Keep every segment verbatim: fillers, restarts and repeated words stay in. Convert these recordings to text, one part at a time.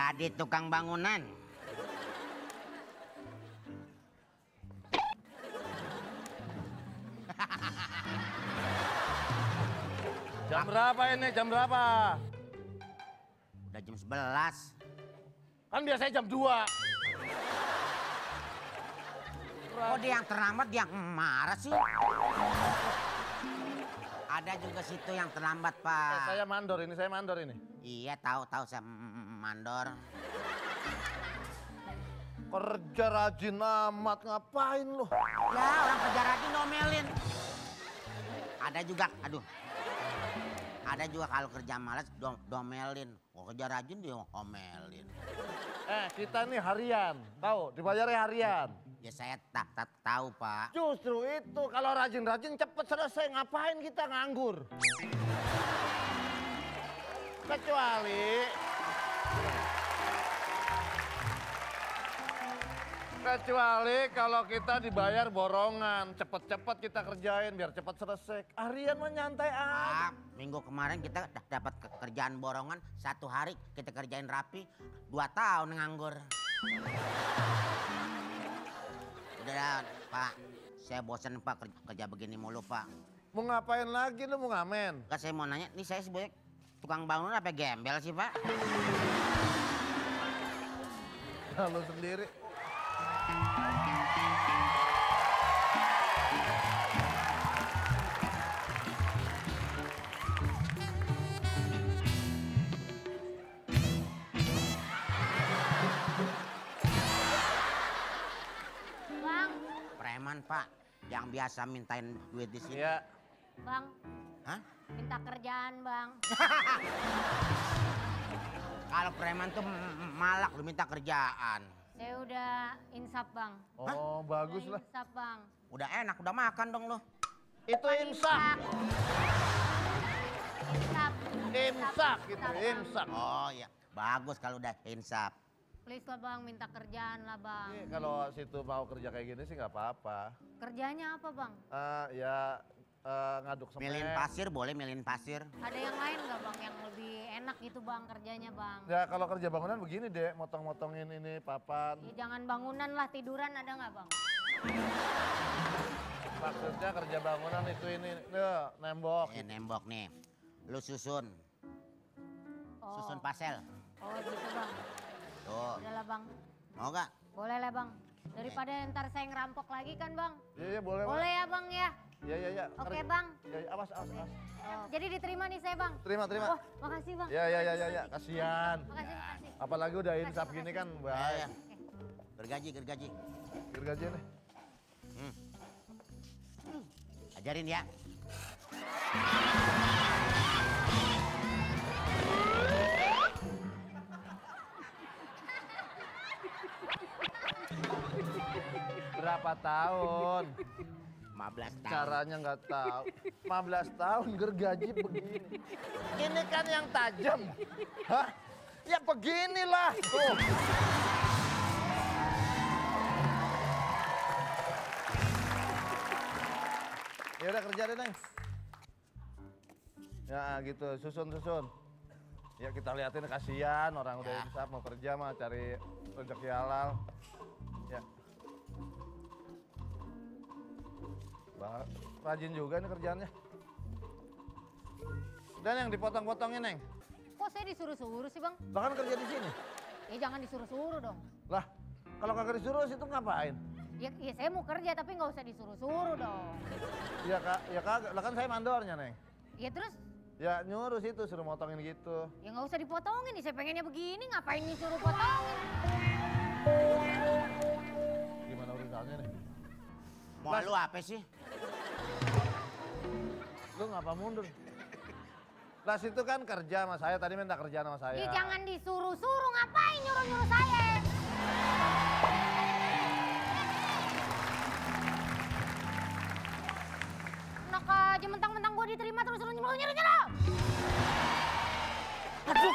Jadi tukang bangunan. Jam berapa ini? Jam berapa? Udah jam sebelas. Kan biasanya jam dua. Kok dia yang terlambat, dia yang marah sih? Ada juga situ yang terlambat, Pak. Eh, saya mandor ini, saya mandor ini. Iya, tahu tahu saya mandor. Kerja rajin amat, ngapain lu? Ya, orang kerja rajin nomelin. Ada juga, aduh. Ada juga kalau kerja malas dom domelin. Kalau kerja rajin dia omelin. Eh, kita nih harian, tahu? Dibayarnya harian. Ya saya tak tak tahu, Pak. Justru itu kalau rajin-rajin cepet selesai, ngapain kita nganggur? Kecuali Kecuali kalau kita dibayar borongan, cepet-cepet kita kerjain biar cepet selesai. Harian mah nyantai aja. Ah, minggu kemarin kita dah dapat kerjaan borongan, satu hari kita kerjain rapi, dua tahun nganggur. Udah dah, Pak, saya bosan Pak kerja, kerja begini mulu Pak. Mau ngapain lagi lu, mau ngamen? Kan saya mau nanya, nih saya sebagai tukang bangunan apa gembel sih Pak? Nah, lu sendiri. Bang. Preman Pak, yang biasa mintain duit di sini. Iya. Bang. Hah? Minta kerjaan Bang. Kalau preman tuh malak lu minta kerjaan. Saya udah insaf Bang. Oh, Hah? bagus Udah lah. insaf Bang. Udah enak, udah makan dong lu. Itu imsak. Insaf. Imsak gitu, imsak. Oh iya, bagus kalau udah insaf. Please lah Bang, minta kerjaan lah Bang. Ini kalau situ mau kerja kayak gini sih nggak apa-apa. Kerjanya apa Bang? Eh, ya eh, ngaduk semen. Milin pasir boleh milin pasir. Ada yang lain nggak Bang yang lebih enak gitu Bang kerjanya Bang? Ya kalau kerja bangunan begini deh, motong-motongin ini papan. Ya, jangan bangunan lah, tiduran ada nggak Bang? Maksudnya kerja bangunan itu ini, tuh, nembok. Eh, nembok nih. Lu susun. Oh. Susun pasel. Oh gitu Bang. Tuh. Udah lah Bang. Mau gak? Boleh lah Bang. Daripada ntar saya ngerampok lagi kan Bang? Iya, iya boleh. Boleh ya Bang ya? Iya, iya, iya. Oke Ngerti. Bang. Ya, ya, awas, awas, awas. Oh, jadi diterima nih saya Bang? Terima, terima. Oh makasih Bang. Ya, ya, ya, ya, ya. Kasihan. Makasih, makasih. Apalagi udah insaf gini kan, Ya, baik. ya. Gergaji, gergaji. Gergaji nih. Hmm. Ajarin ya. Berapa tahun? lima belas tahun. Caranya nggak tahu. lima belas tahun gergaji begini. Ini kan yang tajam. Hah? Ya beginilah. Tuh. Ya udah kerja deh, Neng. Ya gitu, susun-susun. Ya kita liatin kasihan orang udah Ya. insaf mau kerja mah cari rezeki halal. Ya. Bah, rajin juga nih kerjaannya. Dan yang dipotong-potongin, Neng. Kok saya disuruh-suruh sih Bang? Bahkan kerja di sini. Ya jangan disuruh-suruh dong. Lah, kalau kagak disuruh situ ngapain? Ya, ya saya mau kerja tapi nggak usah disuruh-suruh dong. Ya kak, ya kagak. Lah kan saya mandornya, Neng. Ya terus Ya nyuruh situ, suruh motongin gitu. ya nggak usah dipotongin nih. Saya pengennya begini, ngapain disuruh potongin? Gimana urusannya nih? Mau lu apa sih? Lu ngapa mundur? Lah situ kan kerja sama saya, tadi minta kerjaan sama saya. Ya jangan disuruh-suruh, ngapain nyuruh-nyuruh saya? Enak aja mentang-mentang gue diterima terus lu nyuruh-nyuruh. Aduh.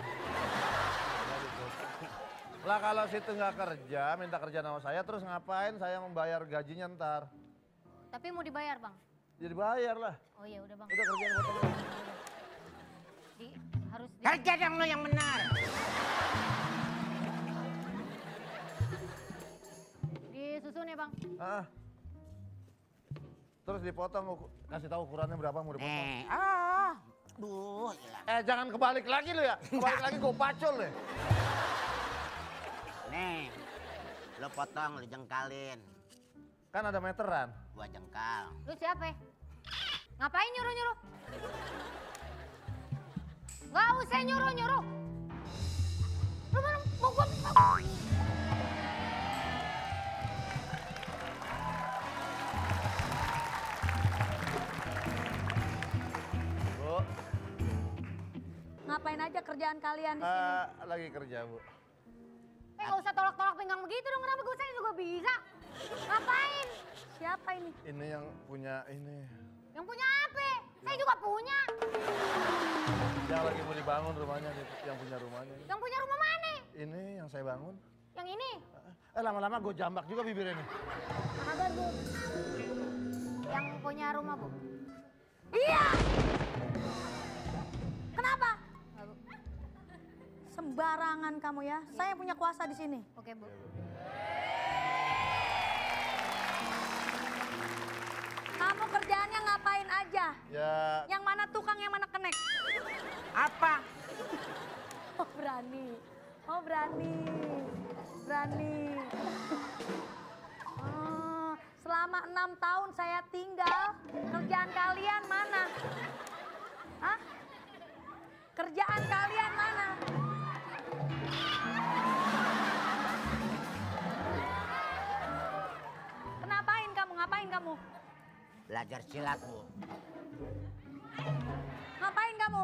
Lah kalau situ nggak kerja, minta kerja sama saya, terus ngapain saya membayar gajinya ntar? Tapi mau dibayar Bang? Jadi bayar lah. Oh iya udah Bang. Udah kerjaan potong. Di, harus di... Kerja dong lu yang benar. susunya bang. Ah. Terus dipotong, uku- kasih tahu ukurannya berapa mau dipotong. Nih, ah, duh, gila. Eh jangan kebalik lagi lu ya, kebalik lagi gue pacul deh. Nih, lo potong, lo jengkalin. Kan ada meteran. Gua jengkal. Lu siapa? Ngapain nyuruh-nyuruh? Gak usah nyuruh-nyuruh. Lu mana mau gua... Bu, Ngapain aja kerjaan kalian di sini? eh, lagi kerja bu. Eh gak usah tolak-tolak pinggang begitu dong, kenapa gue saya juga bisa? Ngapain? Siapa ini? Ini yang punya ini. Yang punya apa? Saya juga punya. Yang lagi mau dibangun rumahnya, yang punya rumahnya. Yang punya rumah mana? Ini yang saya bangun. Yang ini? Eh lama-lama gue jambak juga bibirnya nih. Kabar bu. Yang punya rumah bu. Iya! Kenapa? Sembarangan kamu ya. Saya punya kuasa di sini. Oke bu. Kamu kerjaannya ngapain aja? Ya Yang mana tukang, yang mana kenek? Apa? Oh berani. Oh berani. Berani. Oh, selama enam tahun saya tinggal, kerjaan kalian mana? Hah? Kerjaan kalian mana? Kenapain kamu? Ngapain kamu? Belajar silat, Bu. Ngapain kamu?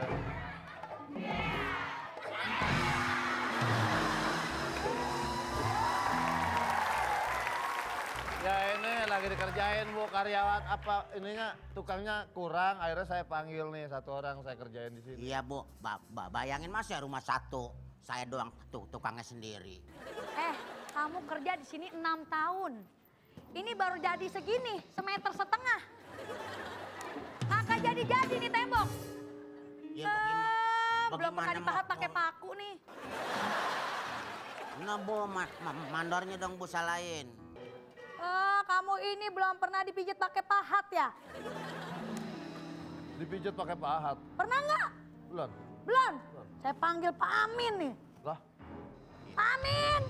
Ya ini lagi dikerjain bu, karyawan apa ininya tukangnya kurang, akhirnya saya panggil nih satu orang saya kerjain di sini. Iya, Bu. Ba ba bayangin Mas ya rumah satu. Saya doang tuh tukangnya sendiri. Eh, kamu kerja di sini enam tahun. Ini baru jadi segini, semeter setengah. Kagak jadi-jadi nih tembok. Ya, Eh, bagaimana? belum pernah Bagaimana dipahat mau- pakai paku nih. Nah, Bu, ma ma mandornya dong Bu salahin. Eh, kamu ini belum pernah dipijit pakai pahat ya? Dipijat pakai pahat. Pernah nggak? Belum. Belum. Saya panggil Pak Amin nih. Lah, Pak Amin.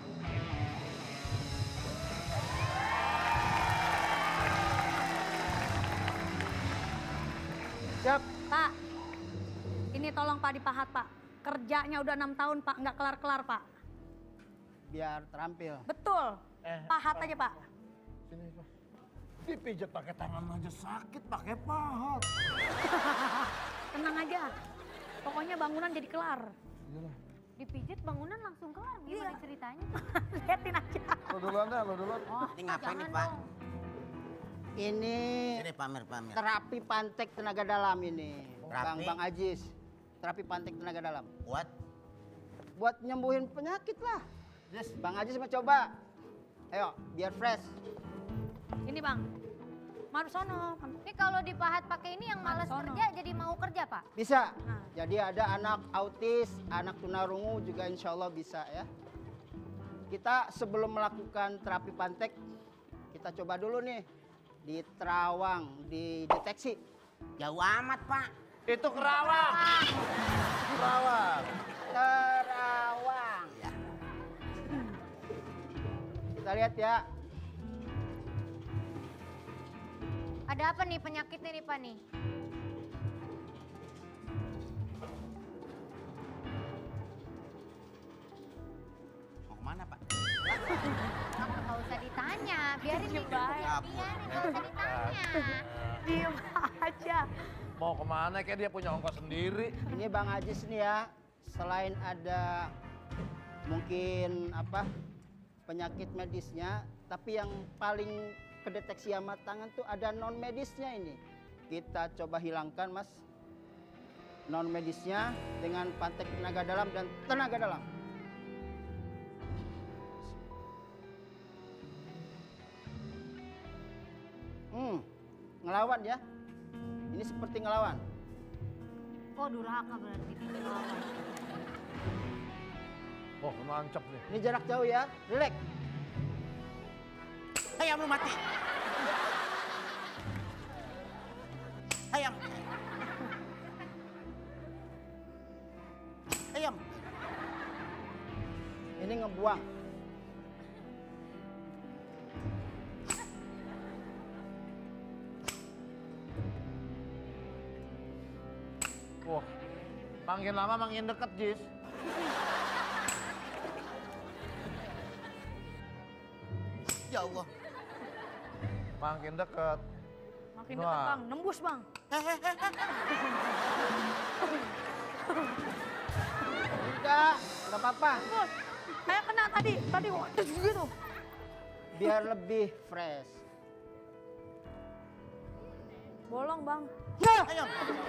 siap. Pak, ini tolong Pak dipahat Pak. Kerjanya udah enam tahun Pak, nggak kelar-kelar Pak. Biar terampil. Betul. Eh, Pahat aja Pak. Sini Pak. Dipijat pakai tangan aja sakit, pakai pahat. Tenang aja. Pokoknya bangunan jadi kelar. Iyalah. Dipijit bangunan langsung kelar. Gimana Iya. ceritanya? Liatin aja. Lo duluan dah, lo duluan. Oh, Ini ngapain nih, jangan Pak? dong. Ini Sini pamer-pamer. terapi pantek tenaga dalam ini. Bang Terapi? Bang Ajis. Terapi pantek tenaga dalam. Buat Buat nyembuhin penyakit lah. Yes. Bang Ajis mau coba. Ayo, biar fresh. Ini Bang. Mari sono. Ini kalau dipahat pakai ini yang malas Sono. kerja jadi mau kerja Pak? Bisa. Nah. Jadi ada anak autis, anak tunarungu juga insya Allah bisa ya. Kita sebelum melakukan terapi pantek, kita coba dulu nih di terawang, di deteksi. jauh amat, Pak. Itu kerawang. Kerawang. Terawang. Ya. Kita lihat ya. Ada apa nih penyakitnya nih Pak nih? Mau kemana, Pak? Nggak usah ditanya, biarin nih. Baik. Biarin, nggak usah ditanya. Diem aja. Mau kemana kayak dia punya ongkos sendiri. Ini Bang Ajis nih ya, selain ada mungkin apa penyakit medisnya, tapi yang paling kedeteksi sama tangan tuh ada non medisnya ini. Kita coba hilangkan Mas non medisnya dengan pantek tenaga dalam dan tenaga dalam. Hmm, ngelawan ya. Ini seperti ngelawan. Oh durhaka berarti. Oh, nancep nih. Ini jarak jauh ya, relax. ayam lu mati. Ayam. Ayam. Ini ngebuang. Wah, makin lama makin deket, Jis. Ya Allah. Makin deket. Makin dekat Wah. bang, nembus bang. Enggak, enggak apa-apa. Nembus. Kayak kena tadi, tadi kok terus gitu. Biar lebih fresh. Bolong bang, Ayam.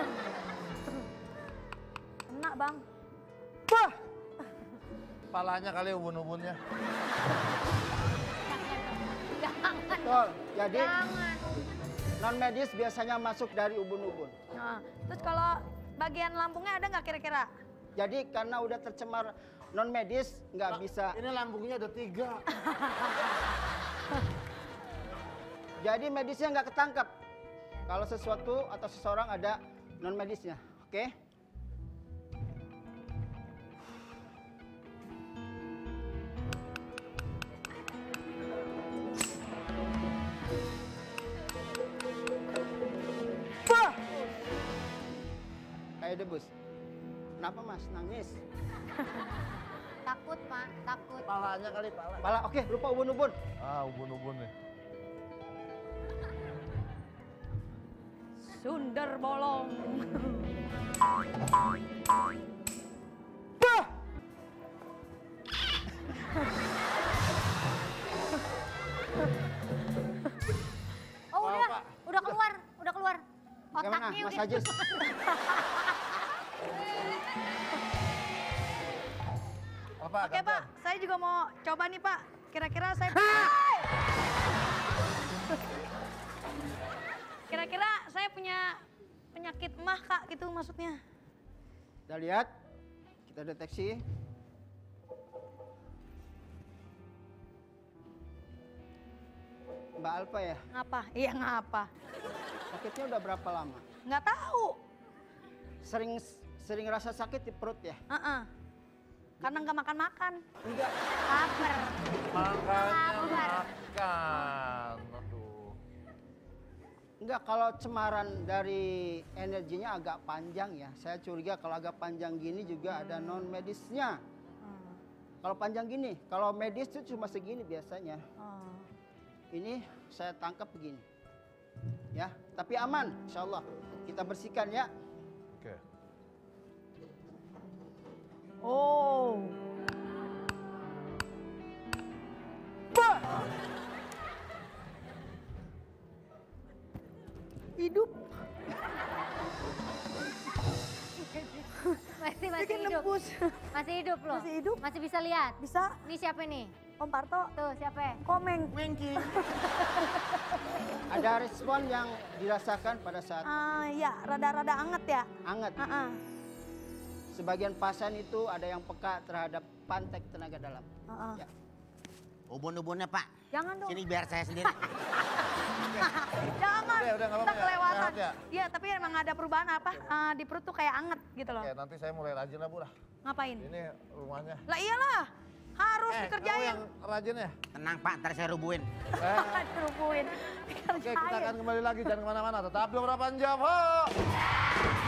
kena bang. Bah! Palanya kali ubun-ubunnya. Jangan. Betul. Jadi Jangan. non medis biasanya masuk dari ubun-ubun. Nah, terus kalau bagian lambungnya ada nggak kira-kira? Jadi karena udah tercemar non medis nggak bisa. Ini lambungnya ada tiga. Jadi medisnya nggak ketangkep. Kalau sesuatu atau seseorang ada non medisnya, oke? Bah! Kayak debus. Kenapa mas nangis? Takut, Pak. Takut. Palanya kali pala. Pala, oke, lupa ubun-ubun. Ah, ubun-ubun nih. Sundar bolong. Bah! Oh, Wow, udah. Pak. Udah keluar. Udah keluar. Bagaimana, Otaknya Mas udah. Ajis? Apa? Oke pak, saya juga mau coba nih pak. Kira-kira saya... Kira-kira saya punya penyakit emah kak gitu maksudnya. Kita lihat, kita deteksi. Mbak Alfa ya, Ngapa? Iya ngapa? sakitnya udah berapa lama? Nggak tahu. Sering sering rasa sakit di perut ya? Heeh. Karena nggak makan-makan. Enggak. Lapar. Makanya Lapar. makan. Aduh. Enggak, kalau cemaran dari energinya agak panjang ya. Saya curiga kalau agak panjang gini juga ada non medisnya. Hmm. Kalau panjang gini, kalau medis itu cuma segini biasanya. Oh. Ini saya tangkap begini. Ya, tapi aman, insya Allah. Kita bersihkan ya. Oke. Oh. Bah! Hidup. Masih masih Bikin hidup. nembus. Masih hidup loh. Masih hidup. Masih bisa lihat. Bisa. Ini siapa nih? Om Parto. Tuh siapa? Komeng. Wengki. Ada respon yang dirasakan pada saat Ah ya, rada-rada anget ya. hangat. Ah, ah. Sebagian pasien itu ada yang peka terhadap pantek tenaga dalam. Ah, ah. Ya. Ubun-ubunnya Pak. Jangan dong. Sini biar saya sendiri. Jangan. Udah, udah, nggak Kita apa-apa ya. kelewatan. Sehat ya? Iya, tapi emang ada perubahan apa? Ah, di perut tuh kayak anget gitu loh. Oke, nanti saya mulai rajin lah Bu lah. Ngapain? Ini rumahnya. Lah iyalah. Harus Eh, kamu dikerjain. yang rajin ya? Tenang Pak, ntar saya rubuhin. Eh, Dirubuhin. Oke, kita akan kembali lagi, jangan kemana-mana. Tetap dua puluh delapan jam. Ho!